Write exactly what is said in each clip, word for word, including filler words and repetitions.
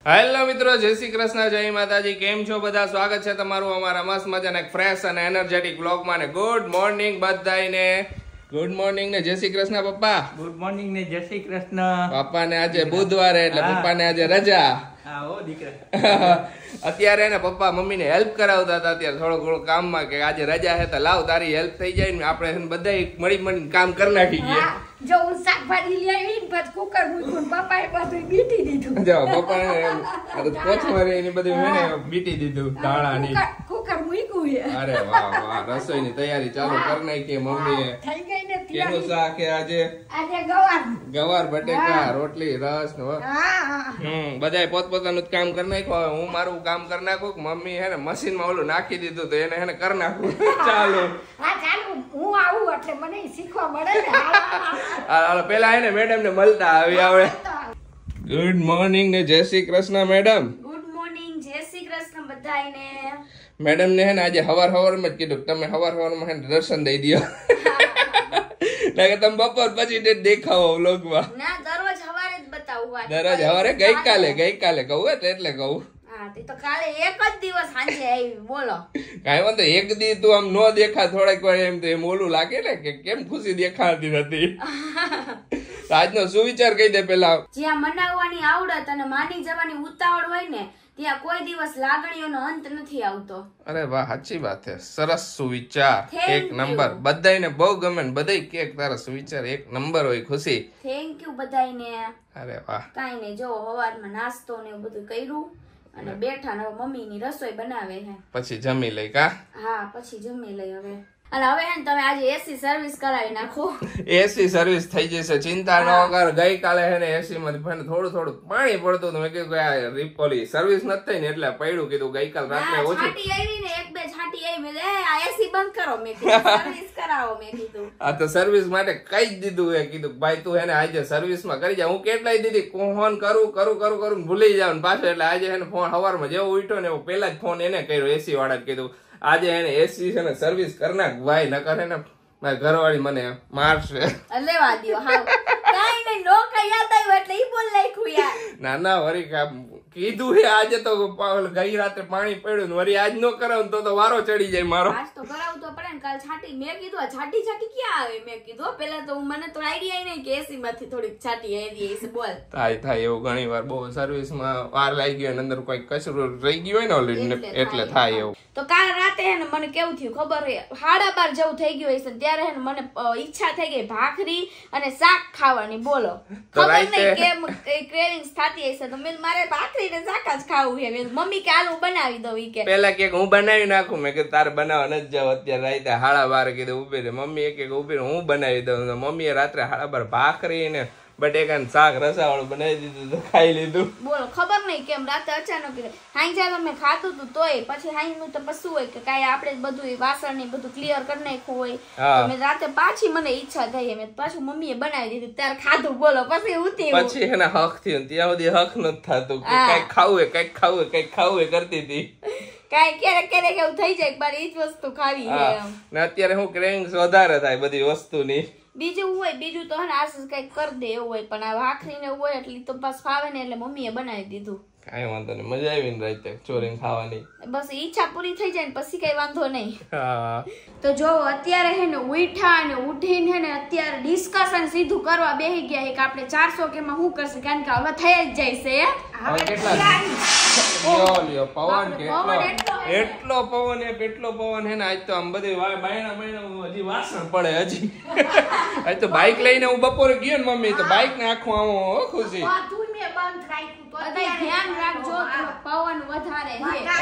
Hello મિત્રો, જય શ્રી કૃષ્ણ, જય માતાજી. કેમ છો બધા? સ્વાગત છે તમારું અમારા મસ્ત મજાના એક ફ્રેશ અને એનર્જેટિક બ્લોગમાં. ને ગુડ મોર્નિંગ બધાને. ગુડ મોર્નિંગ ને જય શ્રી કૃષ્ણ પપ્પા. ગુડ મોર્નિંગ ને જય શ્રી કૃષ્ણ. પપ્પા ને આજે બુધવારે એટલે પપ્પા ને આજે રજા. હા ઓ દીકરા. અત્યારે ને પપ્પા મમ્મી ને હેલ્પ કરાવતા હતા અત્યારે થોડો થોડો કામમાં કે આજે રજા છે તો લાવ તારી હેલ્પ થઈ જાય ને આપણે બધા મળી મળીને કામ કરી નાખી ગયા. જો હું શાકભાજી લઈ આવી ને પછી કુકર મૂક્યું પપ્પાએ બધું બીટી દીધું. જો પપ્પાને કોથમરી ની બધું મેને બીટી દીધું ધાણાની. કુકર મૂક્યું છે. અરે વાહ વાહ, રસોઈની તૈયારી ચાલુ કરી નાખી મમ્મીએ. થઈ ગઈ ને કેનું શાક છે આજે? આજે ગવાર ગવાર બટેકા રોટલી રસ ને હા હમ બધાય પોતપોતાનું જ કામ કરી નાખ્યું. હું મારું કામ કરી નાખું, મમ્મી હે ને મશીન માં ઓલું નાખી દીધું તો એને હે ને કરી નાખું. ચાલો હા ચાલો હું આવું એટલે મને શીખવા મળે ને. હાલો પેલા હે ને મેડમ ને મળતા આવી આવે. ગુડ મોર્નિંગ ને Jai Shri Krishna madam. Good morning, Jai Shri Krishna બધાને. મેડમ ને હે ને આજે હવાર હવાર માં જ કીધું તમે હવાર હવાર માં હે ને દર્શન દઈ દો. લાગે તમે બપોર પછી જ દેખાવો વ્લોગમાં. ના દરરોજ હવારે જ બતાવું. દરરોજ હવારે ગઈકાલે ગઈકાલે કહું એટલે કહું. હા તે તો કાલે એક જ દિવસ સાંજે આવી. બોલો કાઈ વાંધો, એક દી તું આમ નો દેખા થોડાક વાર એમ તો એમ ઓલું લાગે ને કે કેમ ખુશી દેખાતી નથી. આજનો સુવિચાર કહી દે પેલા. જ્યાં મનાવવાની આવડત અને માની જવાની ઉતાવળ હોય ને ત્યાં કોઈ દિવસ લાગણીઓનો અંત નથી આવતો. અરે વાહ, સાચી વાત છે. સરસ સુવિચાર, એક નંબર. બધાયને બહુ ગમે ને બધાય કે તારા સુવિચાર એક નંબર હોય. ખુશી થેન્ક યુ બધાયને. અરે વાહ. કાઈ નહીં, જો સવારમાં નાસ્તો ને બધું કર્યું અને બેઠા ને મમ્મી ની રસોઈ બનાવે છે. પછી જમી લઈ કા? હા પછી જમી લઈ હવે. અને હવે હે ને તમે આજે એસી સર્વિસ કરાવી નાખો. એસી સર્વિસ થઈ જશે, ચિંતા ન કર. ગઈકાલે હે ને એસી માં થોડું થોડું પાણી પડતું હતું. મેં કીધું કે આ રીપોલી સર્વિસ નથી થઈ ને એટલે પડ્યું. કીધું ગઈકાલ રાત્રે ઓછી છાટી આવી ને એક બે છાટી આવી. મેં આ એસી બંધ કરો, મેં કીધું સર્વિસ કરાવો. મેં કીધું આ તો સર્વિસ માટે કઈ જ દીધું. એ કીધું ભાઈ તું હે ને આજે સર્વિસ માં કરી જા. હું કેટલાય દીધી ફોન કરું કરું કરું કરું ભૂલી જાવ પાછો. એટલે આજે હે ને ફોન સવારમાં જેવો ઉઠ્યો ને એવો પેલા જ ફોન એને કર્યો એસી વાળા કીધું આજે એને એસી છે ને સર્વિસ કરી નાખ ભાઈ, નકર હે ને મારી ઘરવાળી મને મારશે. લેવા દો. હા કાઈ નહીં, નો કઈ યાદ આવ્યું એટલે ઈ બોલ નાખ્યું યાર. ના ના વરી કીધું હે આજે તો ગઈ રાત્રે પાણી પડ્યું ને વરી આજ નો કરાવ તો તો વારો ચડી જાય મારો. આજ તો કરાવું તો પડે ને. કાલ છાટી મેં કીધું આ છાટી છાટી ક્યાં આવે. મેં કીધું પેલા તો મને તો આઈડિયા નહીં કે એસી માંથી થોડીક છાટી આવી છે. બોલ થાય થાય એવું ઘણી વાર બહુ સર્વિસ માં વાર લાગી ગયો અંદર કોઈ કચરો રહી ગયો હોય ને ઓલરેડી એટલે થાય એવું. તો કાલ રાતે હે ને મને કેવું થયું ખબર હે, સાડા બાર જેવું થઈ ગયું હશે ત્યારે હે ને મને ઈચ્છા થઈ ગઈ ભાખરી અને શાક ખાવાની. બોલો ખબર નહીં કેમ ક્રેવિંગ્સ થતી હશે તો મેં મારે ભાખરી ને શાક જ ખાવું છે. મમ્મી કે આલુ બનાવી દઉં. ઈ કે પેલા કે હું બનાવી નાખું. મેં કીધું તારે બનાવવા નથી જાવ અત્યારે રાતે સાડા બાર. કીધું ઉભી રહે. મમ્મી કે ઉભી રહે હું બનાવી દઉં. મમ્મીએ રાત્રે સાડા બાર ભાખરી ને બટેકા ને શાક રસાવાળું બનાવી દીધું તો ખાઈ લીધું. બોલો ખબર નહીં કેમ રાતે અચાનક હાઈ મેં ખાધું હતું તોય પછી હાઈ નું તો પછી હોય કે કાંઈ આપણે બધું વાસણ ને બધું ક્લિયર કરી નાખ્યું હોય. મેં રાતે પાછી મને ઈચ્છા થઈ મેં પાછું મમ્મીએ બનાવી દીધું ત્યારે ખાધું. બોલો પછી ઉતી પછી એના હક થયું. ત્યાં સુધી હક નથી થતું. કઈક ખાવું કઈક ખાવું કઈક ખાવું કરતી હતી. કાંઈ ક્યારેક ક્યારેક એવું થઈ જાય મારે ઈ જ વસ્તુ ખાવી છે. ને અત્યારે હું ક્રેવિંગ્સ વધારે થાય બધી વસ્તુની. બીજું હોય બીજું તો હે ને આશીષ કઈક કરી દે એવું હોય પણ આ ભાખરી ને હોય એટલે તો પાસ ફાવે ને એટલે મમ્મીએ બનાવી દીધું. કાંઈ વાંધો નહીં, મજા આવી ને રાતે ચોરીને ખાવાની. બસ ઈચ્છા પૂરી થઈ જાય ને પછી કઈ વાંધો નહીં. હા તો જો અત્યારે હે ને ઉઠા અને ઉઠીને હે ને અત્યારે ડિસ્કશન સીધું કરવા બેસી ગયા કે આપણે ચારસો કે માં શું કરશે કારણ કે હવે થઈ જ જાય છે. એટલો પવન એટલો પવન હે ને આજ તો આમ બધી બાયણા બાયણા હજી વાસણ પડે હજી. આજ તો બાઈક લઈને હું બપોરે ગયો ને મમ્મી તો બાઈક ને આખું આવો ખુશી ધ્યાન રાખજો પવન વધારે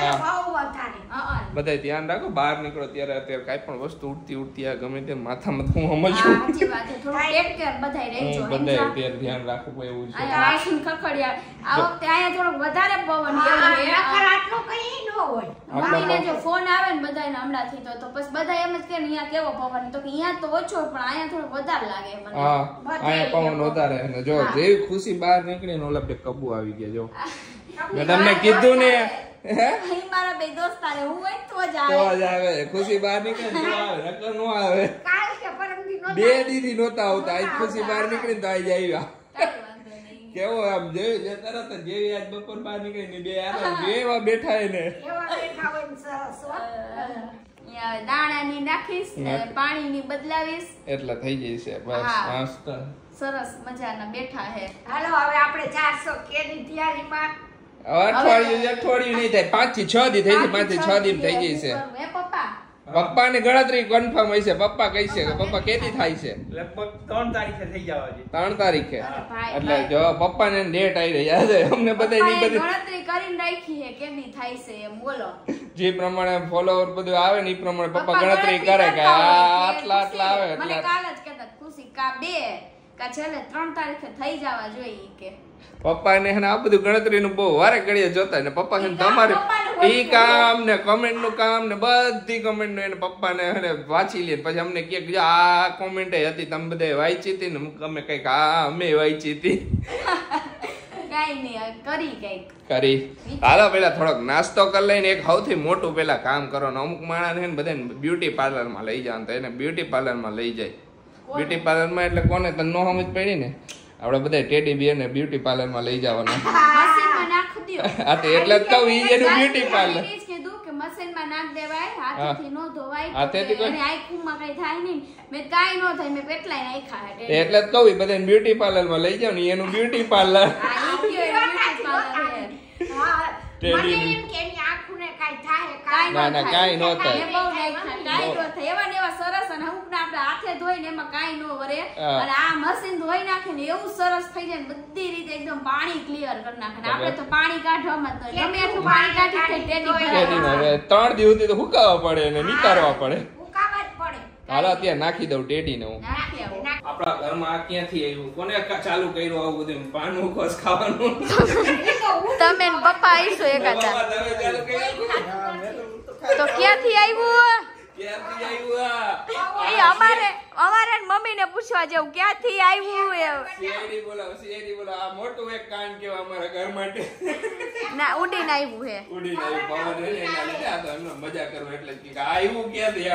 બધા ધ્યાન રાખો. બહાર નીકળો ત્યારે અત્યારે કઈ પણ વસ્તુ ઉડતી ઉડતી આ ગમે તે માથામાં હું સમજુ બધા ધ્યાન રાખવું એવું છે. ખખડિયા આ વખતે અહીંયા થોડોક વધારે પવન આટલો કઈ ન હોય. મમ્મીને જો ફોન આવે ને બધાને હમણાંથી તો તો પછી બધા એમ જ કે અહીંયા કેવો પવન તો કે અહીંયા તો ઓછો પણ અહીંયા થોડો વધારે લાગે મને. હા અહીંયા પવન વધારે અને જો જેવી ખુશી બહાર નીકળીને ઓલા બે કબુ આવી ગયા. જો મેં તમને કીધું ને મારા બે દોસ્તારે હું હોય તો જ આવે તો જ આવે. ખુશી બહાર નીકળે તો આવે નકર નો આવે. બે દીદી નહોતા આવતા આજ ખુશી બહાર નીકળીને તો આજ આવ્યા. કેવો આમ જેવી જે તરત જ જેવી આજ બપોર બહાર નીકળી ને બે આરા બે એવા બેઠા એને એવા બેઠા હોય ને સરસ હો. અહીંયા દાણાની નાખીશ ને પાણીની બદલાવીશ એટલે થઈ જશે બસ હા. મસ્ત સરસ મજાના બેઠા હે. હાલો હવે આપણે ચારસો કેની તૈયારીમાં અઠવાડિયું અઠવાડિયું નહીં થાય પાંચ થી છ દી થઈ જાય પાંચ થી છ દી થઈ ગઈ છે હે પપ્પા પપ્પા ની ગણતરી કન્ફર્મ હોય છે પપ્પા કહી છે કે પપ્પા કેદી થાય છે લગભગ ત્રણ તારીખે થઈ જવા છે. ત્રણ તારીખે ભાઈ, એટલે જો પપ્પા ને ડેટ આવી રહી યાદ છે અમને બધા ની પપ્પાએ બધી ગણતરી કરીને રાખી હે કેની થાય છે એમ બોલો. જે પ્રમાણે ફોલોવર બધું આવે ને એ પ્રમાણે પપ્પા પપ્પા ગણતરી કરે કે કરતા હોય આ કે આટલા આટલા આવે ખુશી, મને એટલે કાલ જ કહેતા ખુશી કા બે કા છેલ્લે ત્રણ તારીખે થઈ જવા જોઈએ કે પપ્પા ને આ બધું ગણતરી નું બહુ વારે ઘડીએ જોતા ને પપ્પા છે ને તમારે ઈ કામ ને કમેન્ટ નું કામ ને બધી કમેન્ટ નું એને પપ્પા ને એને વાંચી લે પછી અમને કે કે આ કોમેન્ટ હતી તમે બધા વાંચી હતી ને અમે કઈક આ અમે વાંચી હતી કાઈ નહીં કરી કઈક કરી હાલો પેલા થોડોક નાસ્તો કરી લઈને એક સૌથી મોટું પેલા કામ કરવાનું અમુક માણસ છે ને બધા બ્યુટી પાર્લર માં લઈ જવાનું તો એને બ્યુટી પાર્લર માં લઈ જાય બ્યુટી પાર્લર માં એટલે કોને તને નો સમજ પડી ને આપણે બધા ટેડી બિયર ને બ્યુટી પાર્લર માં લઈ જવાના મશીનમાં નાખ દ્યો. હા તો એટલે જ કહું ઈ એનું બ્યુટી પાર્લર એ જ કીધું કે મશીનમાં નાખ દેવાય હાથેથી નો ધોવાય તો હાથેથી કે કોઈ- અને આંખોમાં કઈ થાય નહીં મેં કાઈ નો થાય મેં કેટલાય નાખ્યા હે એટલે જ કહું બધા બ્યુટી પાર્લર માં લઈ જાવ ને એનું બ્યુટી પાર્લર આ ઈ કયો એનું beauty parlor હે. હા, ટેડી મને ની. એમ કે એની આંખોને કાંઈ થાય કાંઈ કાંઈ ના, ના, કાંઈ નો થાય. મેં બહુ નાખ્યા, કાંઈ નો થાય. એવા ને એવા સરસ અને અમુકને આપણે હાથે ધોઈને એમાં કાંઈ નો વરે. હા. અને આ મશીન ધોઈ નાખે ને એવું સરસ થઈ જાય ને બધી રીતે એકદમ પાણી ક્લિયર કરી નાખે ને આપણે તો પાણી કાઢવામાં જ નહીં. ગમે એટલું પાણી કાઢી તો ટેડી ટેડી ભરાય. માં હવે ત્રણ દિવસ સુધી તો હુકાવવા પડે ને નીકાળવા પડે ઉકાવા જ પડે. હાલો અત્યારે નાખી દઉં ટેડી ને હું નાખી આવો. આપણા ઘરમાં આ ક્યાંથી આવ્યું કોને કા- ચાલુ કર્યું આવું બધું પાનું કોસ ખાવાનું તમે ને પપ્પા આવીશો એકાદા બાબા તમે ચાલુ કર્યું તો ક્યાંથી આવ્યું ક્યાંથી આવ્યું આ એ અમારે અમારે મમ્મી ને પૂછવા જેવું ક્યાંથી આવ્યું એ સીઆઈડી બોલાવો સીઆઈડી બોલાવો આ મોટું એક કાન કેવા અમારા ઘર માટે ના ઉડીને આવ્યું હે ઉડી જાય પવન હે ને એના લીધે આ તો એમને મજા કરવા એટલે જ કે આ આવ્યું ક્યાંથી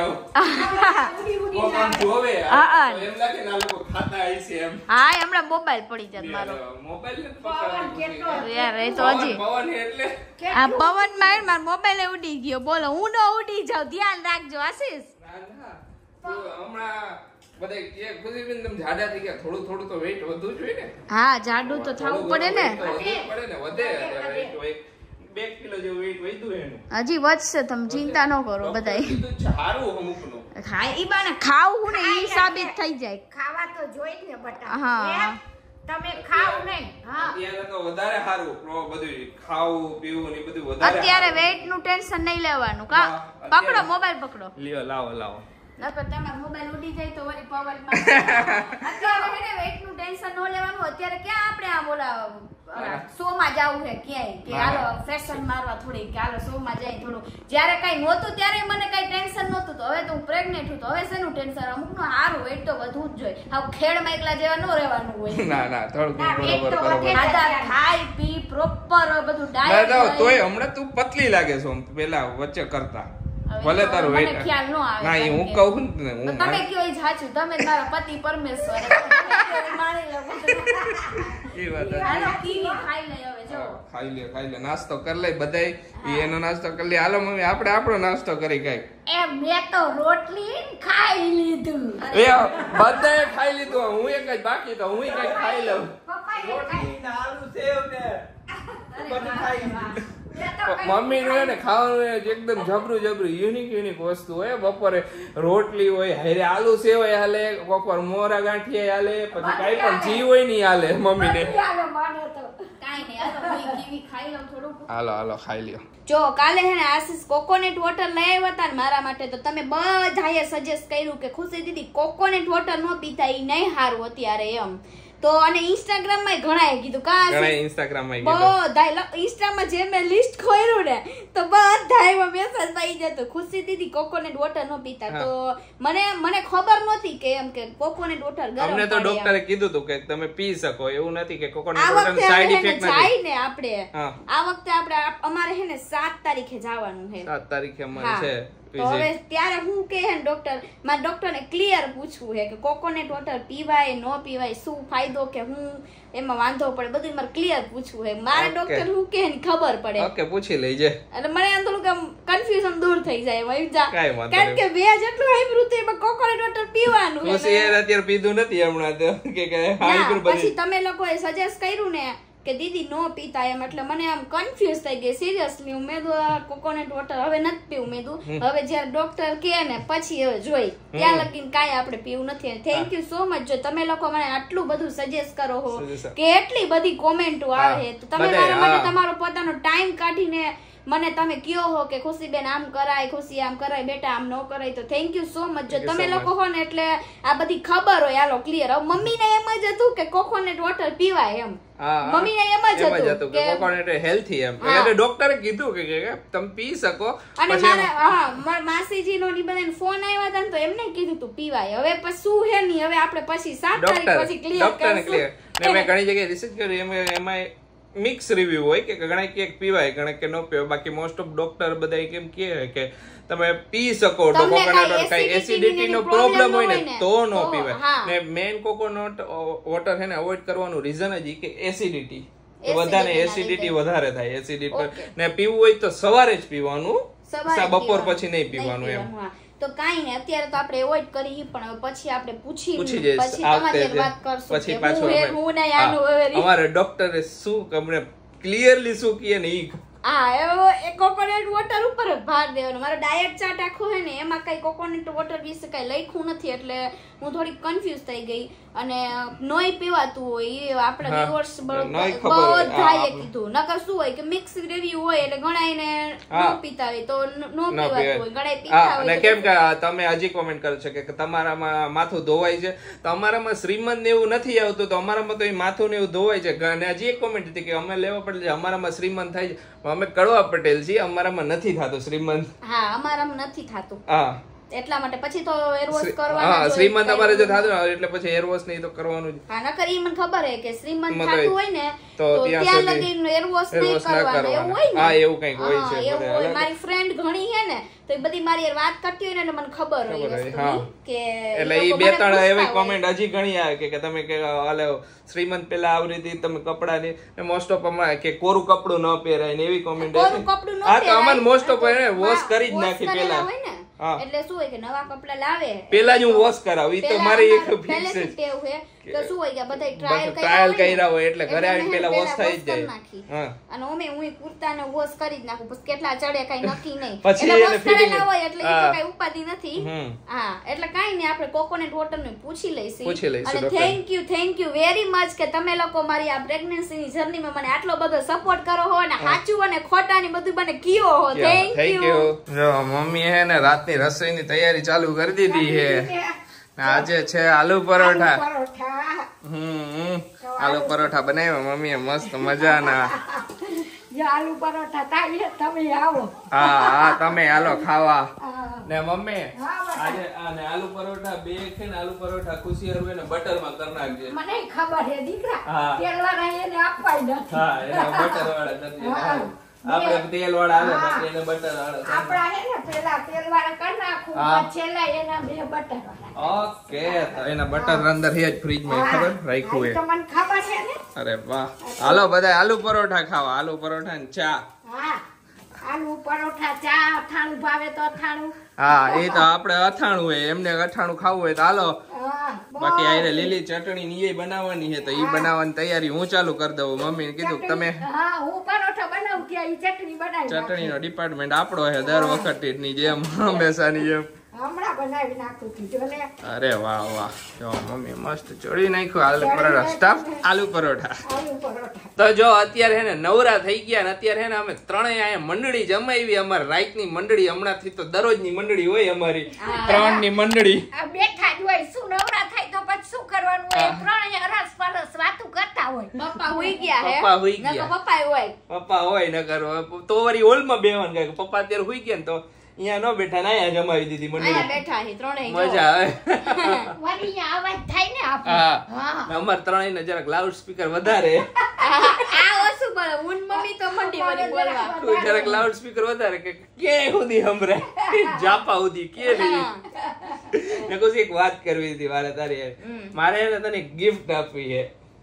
આવું કોક આમ જોવે હા, હા. તો એમ લાગે ને આ લોકો ખાતા હશે એમ હા હમણાં મોબાઈલ પડી જત મારો મોબાઈલ ને પકડવાનું યાર એ તો હજી પવન એટલે આ પવન માં મારો મોબાઈલ ઉડી ગયો બોલો હું ન ઉડી જાઉં ધ્યાન રાખજો આશીષ ના ના તો હમણાં બધા કે ખુશીબેન તમે જાડા થઈ ગયા થોડું થોડું તો વેઇટ વધવું જોઈએ ને હા જાડું તો થવું પડે ને તો વધવું પડે ને વધે અત્યારે weight હોય. બે કિલો જેવું વેઇટ વધ્યું એનું હજી વધશે તમે ચિંતા ન કરો બધાય કીધું છે સારું અમુકનું હા ઈ બાને ખાવું ને ઈ સાબિત થઈ જાય ખાવા તો જોઈ ને બટા હા. એમ? તમે ખાવ નહીં હા અત્યારે તો વધારે સારું પ્રો- બધું ખાવું પીવું ને એ બધું વધારે અત્યારે વેઇટ નું ટેન્શન નહીં લેવાનું કા હા, અત્યારે- પકડો મોબાઈલ પકડો લ્યો લાવો લાવો નકર તમારો મોબાઈલ ઉડી જાય તો વળી પવન માં અત્યારે હે ને વેઇટ નું ટેન્શન ન લેવાનું અત્યારે ક્યાં આપણે આ બોલા શો માં જાવું છે ક્યાંય કે હાલો ફેશન મારવા થોડી કે હાલો શો માં જાય થોડું જ્યારે કઈ નહોતું ત્યારે મને કઈ ટેન્શન નહોતું તો હવે તો હું પ્રેગ્નેન્ટ છું તો હવે શેનું ટેન્શન અમુક નું સારું વેઇટ તો વધવું જ જોઈએ હવે ખેડમાં એકલા જેવા ન રહેવાનું હોય ના ના થોડુંક ના, weight બરોબર તો બરોબર વધે. ખાધા ખાઈ પી પ્રોપર બધું ના ડાયટ ના તોય હમણાં તું પતલી લાગે છો આમ પેલા વચ્ચે કરતા ભલે તારું મને weight ખ્યાલ ન આવે ના એ હું કારણ કે- કહું છું ને તો હું તમે કયો ઈ સાચું તમે જ મારા પતિ પરમેશ્વર તમે કયો ઈ માની લો બધું. એ વાત હતી. હાલો કીવી ખાઈ લઈ હવે જો હા, ખાઈ લે ખાઈ લે નાસ્તો કરી લે બધાય ઈ એનો નાસ્તો કરી લે હાલો મમ્મી આપણે આપણો નાસ્તો કરી કઈક એ મેં તો રોટલી ને ખાઈ લીધું એ બધાએ ખાઈ લીધું હું એક જ બાકી તો હું કઈક ખાઈ લઉં પપ્પાએ ખાઈ રોટલી ને આલુ સેવ ને બધું ખાઈ લીધું. મેં તો કઈ મમ્મી નું ને ખાવાનું એ જ એકદમ જબરું જબરું યુનિક યુનિક વસ્તુ હોય બપોરે રોટલી હોય હારે આલુ સેવ હાલે બપોર મોરા ગાંઠિયા હાલે પછી કાઈ પણ જી હોય નહીં હાલે મમ્મી ને બધું આલો મને તો કાઈ નહીં હાલો ભાઈ કીવી ખાઈ લઉં થોડું હાલો હાલો ખાઈ લ્યો જો કાલે હે ને આશીષ કોકોનટ વોટર લઈ આવ્યા હતા ને મારા માટે તો તમે બધાએ સજેસ્ટ કર્યું કે ખુશી દીદી કોકોનટ વોટર ન પીતા ઈ નહીં સારું અત્યારે એમ તો અને ઇન્સ્ટાગ્રામ માં ઘણાએ કીધું કા ઘણા આશીષ? ઇન્સ્ટાગ્રામ માં કીધું બધા ઇન્સ્ટામાં જે મેં લિસ્ટ ખોલ્યું ને તો બધા એમાં મેસેજ આવી જતો ખુશી દીદી કોકોનટ વોટર ન પીતા તો મને મને ખબર નહોતી કે એમ કે કોકોનટ વોટર ગરમ અમને તો પડે એમ. ડોક્ટરે કીધું હતું કે તમે પી શકો એવું નથી કે કોકોનટ આ વોટર વખતે સાઈડ આપણે ઇફેક્ટ જાય નથી ને આપણે હા. આ વખતે આપણે આ- અમારે હે ને સાત તારીખે જવાનું છે સાત તારીખે અમારે હા. છે તો હવે ત્યારે હું કે હે ને ડોક્ટર મારા ડોક્ટર ને ક્લિયર પૂછવું છે કે કોકોનટ વોટર પીવાય ન પીવાય શું ફાયદો ફાયદો કે હું એમાં વાંધો પડે બધું મારે ક્લિયર પૂછવું છે મારે ડોક્ટર શું કે ખબર પડે. ઓકે પૂછી લેજે એટલે મને એમ થોડું કે કન્ફ્યુઝન દૂર થઈ જાય વૈજા કાઈ વાંધો કારણ કે બે જેટલું સાંભળ્યું તો એમાં કોકોનટ વોટર પીવાનું છે ખુશી એ અત્યારે પીધું નથી હમણાં તો કે કે ના, પછી તમે લોકોએ સજેસ્ટ કર્યું ને કે દીદી નો પીતા એમ એટલે મને આમ કન્ફ્યુઝ થઈ ગઈ સિરિયસલી. હું મેં કોકોનટ વોટર હવે નથી પીવું મેં હવે જયારે ડોક્ટર કે ને પછી હવે જોઈ ત્યાં લગીને કાંઈ આપણે પીવું નથી. થેન્ક યુ સો મચ જો તમે લોકો મને આટલું બધું સજેસ્ટ કરો હો કે એટલી બધી કોમેન્ટો આવે તો તમે મારા માટે તમારો પોતાનો ટાઈમ કાઢીને મને તમે કયો હો કે ખુશીબેન આમ કરાય ખુશી આમ કરાય બેટા આમ ન કરાય તો થેન્ક યુ સો મચ. જો તમે લોકો હો ને એટલે આ બધી ખબર હોય હાલો ક્લિયર. હવે મમ્મીને એમ જ હતું કે કોકોનટ વોટર પીવાય એમ મમ્મીને એમ જ હતું કે કોકોનટ હેલ્થી એમ એટલે ડોક્ટરે કીધું કે તમે પી શકો. અને મારા હા મારા માસીજીનો ની બધાને ફોન આવ્યા હતા ને તો એમને કીધું તું પીવાય. હવે પછી શું હે ની હવે આપણે પછી સાત તારીખ પછી ક્લિયર કરશું. ને મેં ઘણી જગ્યાએ રિસર્ચ કર્યું એમાં એમાં મિક્સ રિવ્યુ હોય કે ઘણા કેક પીવાય ઘણા કે ન પીવાય. બાકી મોસ્ટ ઓફ ડોક્ટર બધા કેમ કહે કે તમે પી શકો કોકોનટ કઈ એસિડિટી નો પ્રોબ્લેમ હોય ને તો ન પીવાય. ને મેઇન કોકોનટ વોટર છે ને અવોઇડ કરવાનું રીઝન જ કે એસિડિટી વધારે એસિડિટી વધારે થાય એસિડિટી ને પીવું હોય તો સવારે જ પીવાનું બપોર પછી નહીં પીવાનું એમ. તો કાઈ ને અત્યારે તો આપણે એવોઇડ કરી પણ પછી આપણે પૂછી પછી તમારી વાત કરશું પછી પાછું હું નહીં આનું અમારે ડોક્ટરે શું તમને ક્લિયરલી શું કહે ને ઈ હા એવો એ કોકોનટ વોટર ઉપર જ ભાર દેવાનો. મારો ડાયટ ચાર્ટ આખો હે ને એમાં કઈ કોકોનટ વોટર વિશે કઈ લખ્યું નથી એટલે હું થોડી કન્ફ્યુઝ થઈ ગઈ. અને નોય પીવાતું હોય એ આપણે વ્યુઅર્સ બધાએ કીધું નકર શું હોય કે મિક્સ રિવ્યુ હોય એટલે ઘણાઈને નો પીતા હોય તો નો પીવાતું હોય ઘણાય પીતા હોય. અને કેમ કે તમે હજી કોમેન્ટ કરો છો કે તમારામાં માથું ધોવાય છે તો અમારામાં શ્રીમંત ને એવું નથી આવતું તો અમારામાં તો એ માથું ને એવું ધોવાય છે. અને હજી એક કોમેન્ટ હતી કે અમે લેવા પડે છે અમારામાં શ્રીમંત થાય છે અમે કડવા પટેલ છીએ અમારામાં નથી થતું શ્રીમંત. હા અમારામાં નથી થતું હા એટલા માટે પછી તો હેરવોશ કરવાનો હા શ્રીમંત અમારે જો થાતું એટલે પછી હેરવોશ નહીં તો કરવાનું જ. હા નકર ઈ મને ખબર હે કે શ્રીમંત થાતું હોય ને તો ત્યાં લગીન હેરવોશ નહીં કરવાનું એવું હોય ને. હા એવું કંઈક હોય છે એવું હોય. મારી ફ્રેન્ડ ઘણી હે ને તો એ બધી મારી વાત કરતી હોય ને મને ખબર હોય વસ્તુ કે એટલે ઈ બે ત્રણ એવી કોમેન્ટ હજી ઘણી આવે કે તમે કે આલે શ્રીમંત પેલા આવી રીતે તમે કપડા ની મોસ્ટ ઓફ અમાર કે કોરું કપડું ન પહેરાય ને એવી કોમેન્ટ કોરું કપડું ન હા તો અમન મોસ્ટ ઓફ વોશ કરી જ નાખી પેલા એટલે શું હોય કે નવા કપડા લાવે પેલા જ હું વોશ કરાવું ઈ તો મારી એક ફિક્સ છે ટેવ હે તો શું હોય કે બધા ટ્રાયલ ટ્રાયલ કર્યા હોય એટલે ઘરે આવીને પેલા વોશ થઈ જ જાય. હા અને ઓમે હું કુર્તાને વોશ કરી જ નાખું પછી કેટલા ચડે કઈ નક્કી નહીં પછી એટલે વોશ કરેલા હોય એટલે ઈ તો કઈ ઉપાધિ નથી. હા એટલે કાઈ નહીં આપણે કોકોનટ વોટર ને પૂછી લઈશું. અને thank you thank you very much કે તમે લોકો મારી આ પ્રેગ્નન્સી ની જર્ની માં મને આટલો બધો સપોર્ટ કરો હો અને સાચું અને ખોટા ની બધું મને કયો હો. Thank you. જો મમ્મી હે ને રાતની રસોઈની તૈયારી ચાલુ કરી દીધી છે. આજે છે આલુ પરોઠા. હમ આલુ પરોઠા બનાવ્યા મમ્મીએ મસ્ત મજાના. આલુ પરોઠા થાય તમે આવો. હા હા તમે હાલો ખાવા. ને મમ્મી આજે આને આલુ પરોઠા બે છે ને આલુ પરોઠા ખુશી હરવે ને બટર માં કરી નાખજે. મને ખબર છે દીકરા તેલ વાળા એને આપવાય નથી. હા એને બટર વાળા નથી. આપણે તેલ વાળા આલે બાકી એને બટર વાળા. આપડા હે ને પેલા તેલ વાળા કરી નાખું છેલ્લા એના બે બટર વાળા. ઓકે તો એના બટર અંદર હે જ ફ્રીજ માં ખબર રાખ્યું હે. તો મને ખબર છે ને. અરે વાહ હાલો બધા આલુ પરોઠા ખાવા. આલુ પરોઠા ને ચા. હા આલુ પરોઠા ચા અથાણું ભાવે તો અથાણું. હા એ તો આપણે અથાણું હોય એમને અથાણું ખાવું હોય તો હાલો. બાકી આઈને લીલી ચટણી ની એ બનાવવાની છે તો ઈ બનાવવાની તૈયારી હું ચાલુ કરી દઉં. મમ્મીને કીધું તમે હા હું પરોઠા બનાવું ત્યાં ઈ ચટણી બનાવી. ચટણી નો ડિપાર્ટમેન્ટ આપણો છે દર વખતે ની જેમ હંમેશાની જેમ. હમણાં બનાવી નાખું છું ને. અરે વાહ વાહ જો મમ્મી મસ્ત ચોળી નાખ્યું આલુ પરોઠા સ્ટફ આલુ પરોઠા. આલુ પરોઠા તો જો અત્યારે હે ને નવરા થઈ ગયા ને અત્યારે હે ને અમે ત્રણેય અહીંયા મંડળી જમાવી. અમારી રાઈટ ની મંડળી હમણાંથી તો દરરોજ ની મંડળી હોય અમારી ત્રણ ની મંડળી. આ બેઠા જ હોય શું નવરા થાય તો પછી શું કરવાનું હોય. ત્રણેય અરસ પરસ વાતું કરતા હોય. પપ્પા હોઈ ગયા હે. પપ્પા હોઈ ગયા. પપ્પા હોય પપ્પા હોય ન કરો તો વળી હોલ માં બેહવાનું કે પપ્પા અત્યારે હોઈ ગયા ને તો અહીંયા નો બેઠા ને અહીંયા જમાવી દીધી મંડળી. બેઠા છે ત્રણેય મજા આવે. વળી અવાજ થાય ને આપણે. હા અમાર ત્રણેય ને જરાક લાઉડ સ્પીકર વધારે. આ ઓછું બોલે હું મમ્મી તો મંડી વળી બોલવા. તું જરાક લાઉડ સ્પીકર વધારે કે કે સુધી સંભળાય જાપા સુધી કે નહીં. ને કોઈ એક વાત કરવી હતી મારે તારી. મારે તને ગિફ્ટ આપવી છે.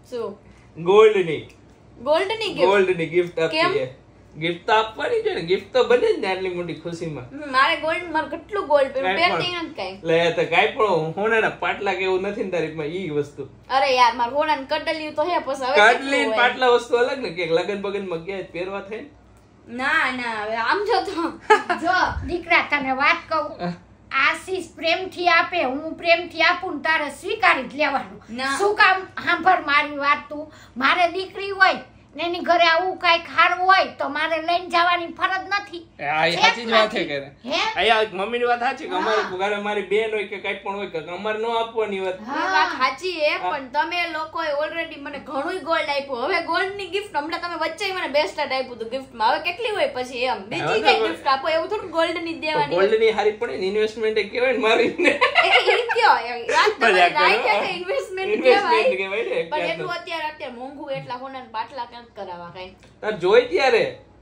શું ગોલ્ડ ની ગોલ્ડ ની gift? ગોલ્ડ ની ગિફ્ટ આપી કેમ? છે. ગિફ્ટ તો આપવાની છે ને, ગિફ્ટ તો બને જ ને આટલી મોટી ખુશીમાં. હમ, મારે ગોલ્ડ મારે કેટલું ગોલ્ડ કાંઈ પહેરતી પણ. નથી કઈ. લે તો કાંઈ પણ હોનાના પાટલા કે એવું નથી ને તારીખમાં ઈ વસ્તુ. અરે યાર માર હોનાન કડલિયું તો હે પછી હવે કાટલી કેટલું ને હોય? પાટલા વસ્તુ અલગ ને, કે લગન બગન માં ગયા જ પહેરવા થાય ને. ના ના હવે આમ જો તો જો દીકરા તને વાત કહું, આશીષ પ્રેમથી આપે, હું પ્રેમથી આપું ને તારે સ્વીકારી જ લેવાનું. ના. શું કામ? સાંભળ મારી વાત તું. મારે દીકરી હોય ને એની ઘરે આવું કાંઈ ખારું હોય તો મારે લઈને જવાની ફરજ નથી. આ ઈ સાચી જ વાત છે કે હે? અહીંયા મમ્મી ની વાત સાચી કે અમારે ઘરે મારી બેન હોય કે કઈ પણ હોય કે અમારે નો આપવાની વાત. એ વાત સાચી છે પણ તમે લોકોએ ઓલરેડી મને ઘણું ગોલ્ડ આપ્યું. હવે ગોલ્ડ ની ગિફ્ટ હમણાં તમે વચ્ચે મને બ્રેસલેટ આપ્યું હતું gift માં. હવે કેટલી હોય પછી એમ બીજી કઈ ગિફ્ટ આપો એવું થોડું ગોલ્ડ ની જ દેવાની હોય. ગોલ્ડ ની હારી પડે ને, ઇન્વેસ્ટમેન્ટ એ કહેવાય ને મારી ને. એ ઈ કયો એ વાત તમારી right છે કે ઇન્વેસ્ટમેન્ટ Investment કહેવાય કહેવાય ને પણ અત્યારનું. એટલું અત્યારે અત્યારે મોંઘું એટલા હોના ને બાટલા ક્યાં કરાવવા કઈ. તાર જોઈ ત્યારે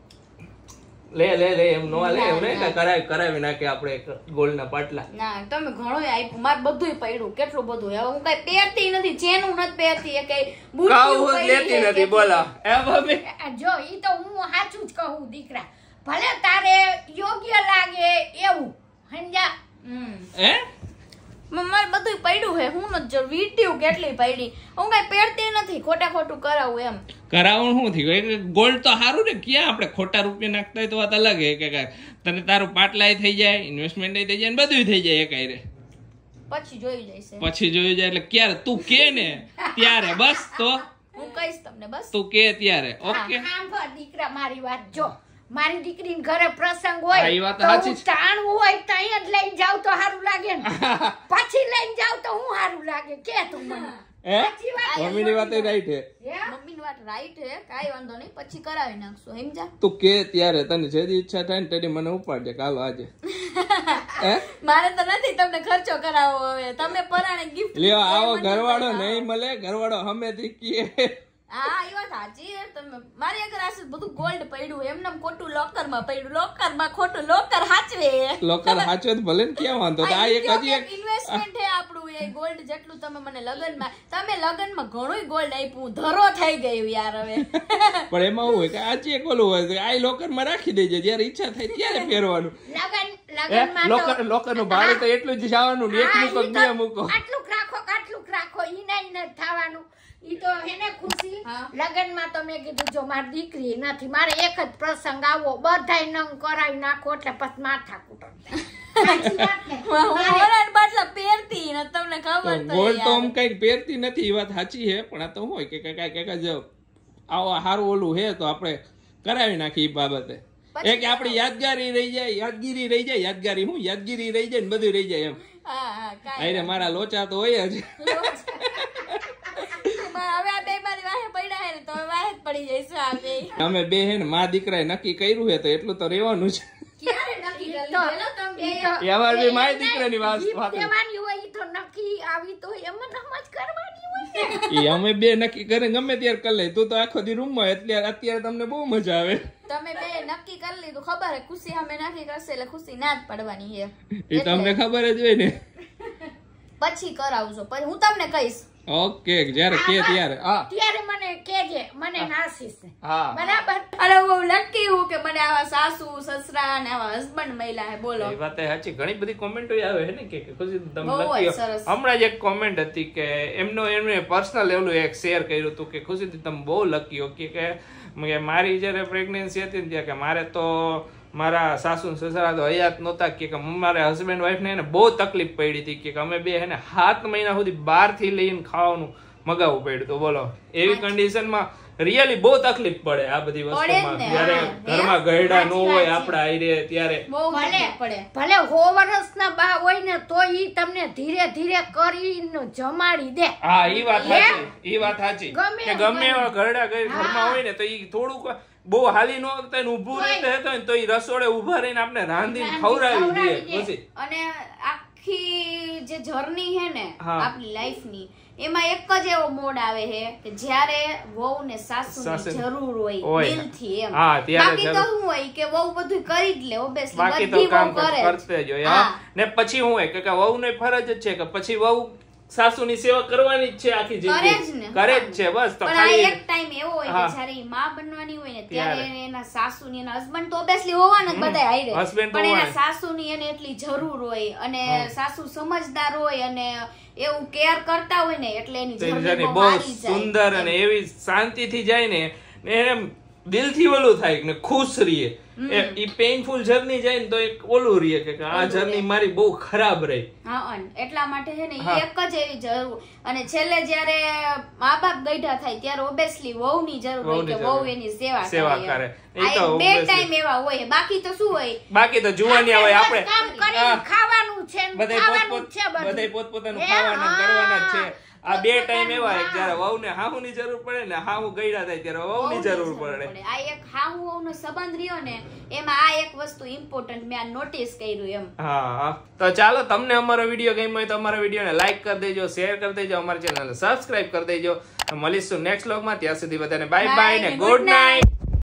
લે લે લે એમ નો લે એમ ના, ને કરાવી કરાવી નાખે આપણે ગોલ્ડ ના પાટલા. ના તમે ઘણું આપ્યું, મારે બધુંય પડ્યું, કેટલું બધું. હવે હું કઈ પહેરતી નથી, ચેનું નથી પહેરતી, એ કઈ બુટ્ટીઓ કાવું પડી લેતી છે, નથી બોલો એ મમ્મી. જો ઈ તો હું સાચું જ કહું દીકરા, ભલે તારે યોગ્ય લાગે એવું સમજ્યા. હમ. હે મ- મારે બધુંય પડ્યું હે, હું નથી જો વીટ્યું કેટલી પડી. હું કઈ પહેરતી નથી, ખોટા ખોટું કરાવું એમ. કરાવણ શું થયું? ગોલ્ડ તો સારું ને, ક્યાં આપણે ખોટા રૂપિયા નાખતા હોય તો વાત અલગ હે કે કાંઈ તને તારું પાટલાય થઈ જાય, ઇન્વેસ્ટમેન્ટ થઈ જાય ને બધું થઈ જાય એકાઈ રે. પછી જોઈ જઈશે, પછી જોયું જાય એટલે ક્યારે તું કે ને ત્યારે બસ. તો હું કહીશ તમને બસ. તું કે ત્યારે ઓકે. સાંભળ દીકરા મારી વાત, જો મારી દીકરીને ઘરે પ્રસંગ હા, હોય ઈ વાત તો સાચી હું છે. તાણવું હોય તો અહીંયા જ લઈને જાવ તો સારું લાગે ને. પછી લઈને જાવ તો હું સારું લાગે કે તું મને હે સાચી વાત છે. મમ્મીની વાત રાઈટ હે. હે? મમ્મીની વાત રાઈટ હે, કાંઈ વાંધો નહીં, પછી કરાવી નાખશું સમજા. તું કે ત્યારે તને જેદી ઈચ્છા થાય ને તેડી મને ઉપાડજે કાલો આજે. હે મારે તો નથી તમને ખર્ચો કરાવવો. હવે તમે પરાણે ગિફ્ટ લ્યો આવો ઘરવાળો નહીં મળે, ઘરવાળો હમેથી કીએ. હા એ વાત સાચી છે. તમે મારી આગળ આશે બધું ગોલ્ડ પડ્યું, એમને એમ ખોટું લોકર માં પડ્યું, લોકર માં ખોટું લોકર હાચવે. લોકલ હાચો તો ભલે ને ક્યાં વાંધો. તો આ એક હજી એક ઇન્વેસ્ટમેન્ટ છે આપણું એ ગોલ્ડ જેટલું. તમે મને લગનમાં તમે લગનમાં ઘણું ગોલ્ડ આપ્યું, ધરો થઈ ગયું યાર હવે. પણ એમાં શું હોય કે આજે એક ઓલું હોય કે આ લોકર માં રાખી દેજે, જયારે ઈચ્છા થાય ત્યારે પહેરવાનું. લગન લગનમાં તો લોકર લોકર નું ભાડું તો એટલું જ જવાનું, એક હા, મૂકો ઈ તો બે મૂકો. આટલુંક રાખો આટલુંક રાખો ઈ નહીં ન થવાનું. ઈ તો એને ખુશી. હા. લગનમાં તો મેં કીધું જો મારી દીકરી નથી, મારે એક જ પ્રસંગ આવો બધાય નંગ કરાવી નાખો એટલે પછી માથા કૂટો. સાચી વાત ને? હું મારે- વરાળ બાટલા પહેરતી ને તમને ખબર તો ગોલ્ડ તો યાર. આમ કઈક પહેરતી નથી, એ વાત સાચી છે. પણ આ તો હોય કે કઈ કઈ જો આવા સારું ઓલું હે તો આપણે કરાવી નાખી એ બાબતે. પછી એ કે આપણી યાદગારી રહી જાય, યાદગીરી રહી જાય, યાદગારી હું યાદગીરી રહી જાય ને બધું રહી જાય એમ. હા હા કાંઈ અરે મારા લોચા તો હોય જ. હવે આ બે મારી વાહે પડ્યા હે ને તો હવે વાહે જ પડી જઈશું આ બે. અમે બે હે ને મા દીકરાએ નક્કી કર્યું હે તો એટલું તો રહેવાનું છે. ક્યારે નક્કી કરી તો- લીધેલો તમે? ઈ તો- એ અમારી બી મારી એ દીકરાની વાત- gift વાત. દેવાની હોય ઈ તો નક્કી આવી તો એમ જ સમજ કરવાની હોય ને. એ અમે બે નક્કી કરે ગમે ત્યારે કરી લઈ. તું તો આખો દી રૂમમાં અત્યારે અત્યારે તમને બહુ મજા આવે. તમે બે નક્કી કરી લીધું, ખબર હે ખુશી અમે નક્કી કરશે એટલે ખુશી ના જ પડવાની છે. એ તમને ખબર જ હોય ને. પછી કરાવજો, પછી હું તમને કહીશ. ઓકે જયારે કે ત્યારે હા ત્યારે મને કેજે, મને નાસીસ હા બરાબર. અરે બહુ લકી હું કે મને આવા સાસુ સસરા અને આવા હસબન્ડ મળ્યા હે. બોલો એ વાત સાચી. ઘણી બધી કોમેન્ટો આવે છે ને કે કે ખુશી તમે બહુ જ લકી હો. સરસ. હમણાં જ એક કોમેન્ટ હતી કે એમનો એમને પર્સનલ એનું એક શેર કર્યું હતું કે ખુશી તમે બહુ લકી હો કે કે કે મારી જયારે પ્રેગ્નન્સી હતી ને ત્યારે કે મારે તો મારા સાસુ ને સસરા તો હયાત નહોતા કે કે મારા હસબન્ડ વાઈફ ને એને બહુ તકલીફ પડી હતી કે અમે બે એને સાત મહિના સુધી બહાર થી લઈને ખાવાનું મગાવવું પડ્યું હતું. બોલો એવી કન્ડિશનમાં રિયલી બહુ તકલીફ પડે આ બધી પડે જ વસ્તુમાં ને, જયારે હા. ઘરમાં ગયડા ન સાચી વાત હોય છે. આપડા આઈરે ત્યારે. બહુ ભલે તકલીફ પડે. ભલે સો વર્ષના બા હોય ને તો ઈ તમને ધીરે ધીરે કરીને જમાડી દે. હા ઈ વાત હે? સાચી ઈ વાત સાચી ગમે કે એમ ગમે કરે. એવા ઘરડા ઘર- ઘરમાં હોય ને તો ઈ થોડુંક બહુ હાલી નો શકતા ને ઊભું હોય. રહેતો રહેતો હોય ને તો ઈ રસોડે ઊભા રહીને આપણે રાંધીને રાંધી ખવડાવી દે ખવડાવી દે. પછી. અને આખી જે જર્ની હે ને હા. આપણી લાઈફ ની એમાં એક જ એવો મોડ આવે છે કે જ્યારે વહુ ને સાસુ સાસુ ની જરૂર હોય હોય. દિલથી એમ. હા, ત્યારે બાકી તો જરૂર. શું હોય કે વહુ બધું કરી જ લે obviously, બાકી તો બધી વહુ કામ કરે જ. કરતે જ હોય. હા. ને પછી હું હોય કે કે વહુને ફરજ જ છે કે પછી વહુ સાસુની સેવા કરવાની જ છે આખી કરે જ જિંદગી ને. કરે જ છે બસ. તો પણ આ ખાલી એક ટાઈમ એવો હોય હા. કે જ્યારે ઈ માં બનવાની હોય ને ત્યારે ત્યારે. એને એના સાસુની એના husband તો obviously હોવાના જ બધાય હારે. husband તો પણ એના હોવાના. સાસુની એને એટલી જરૂર હોય અને સાસુ સમજદાર હોય અને એવું કેર કરતા હોય ને એટલે એની તો journey એની બહુ બહુ સારી જાય. સુંદર અને એવી શાંતિથી જાય ને ને એને દિલથી ઓલું થાય ને ખુશ રહીએ. એ ઈ પેઇનફુલ જર્ની જાય ને તો એક ઓલું રહીએ કે આ ઓલું જર્ની રહે. મારી બહુ ખરાબ રહી. હા અન એટલા માટે છે ને ઈ હા. એક જ એવી જરૂર અને છેલ્લે જ્યારે મા બાપ ગઈઢા થાય ત્યારે ઓબ્વિયસલી વહુની જરૂર હોય વહુની કે જરૂર. વહુ એની સેવા સેવા કરે કરે. એમ. ઈ આ તો એક બે obviously. ટાઈમ એવા હોય બાકી તો શું હોય બાકી તો જુવાની હોય આપણે કામ કરીને હા. ખાવાનું છે ને બધાય ખાવાનું પોતપોત- જ છે બધું. બધાય પોતપોતાનું હે, ખાવાના હા. કરવાના જ છે. આ બે ટાઈમ એવા હા. એક જ્યારે વહુને હાહુની જરૂર પડે ને હાહુ ગયડા થાય ત્યારે વહુની વહુની જરૂર પડે. આ એક હાહુ વહુનો સંબંધ રહ્યો ને એમાં આ એક વસ્તુ ઇમ્પોર્ટન્ટ મેં આ નોટિસ કર્યું એમ હા હા. તો ચાલો તમને અમારો વિડીયો ગમ્યો હોય તો અમારા વિડીયોને લાઈક કરી દેજો, શેર કરી દેજો, અમારી ચેનલને સબસ્ક્રાઇબ કરી દેજો. મળીશું નેક્સ્ટ વ્લોગમાં. ત્યાં સુધી બધાને બાય બાય ને ગુડ નાઇટ.